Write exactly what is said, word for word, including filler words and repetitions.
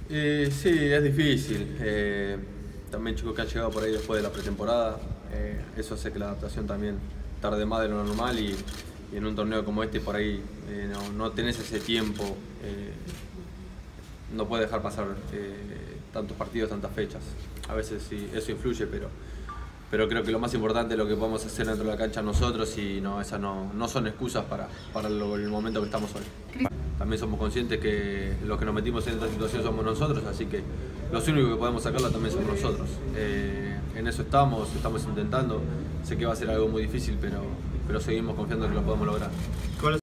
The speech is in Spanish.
Eh, sí, es difícil. Eh, también chicos que han llegado por ahí después de la pretemporada, eh, eso hace que la adaptación también tarde más de lo normal y, y en un torneo como este por ahí eh, no, no tenés ese tiempo, eh, no puedes dejar pasar eh, tantos partidos, tantas fechas. A veces sí, eso influye, pero, pero creo que lo más importante es lo que podemos hacer dentro de la cancha nosotros y no, esas no, no son excusas para, para lo, el momento que estamos hoy. También somos conscientes que los que nos metimos en esta situación somos nosotros, así que los únicos que podemos sacarla también somos nosotros. Eh, en eso estamos, estamos intentando. Sé que va a ser algo muy difícil, pero, pero seguimos confiando en que lo podemos lograr.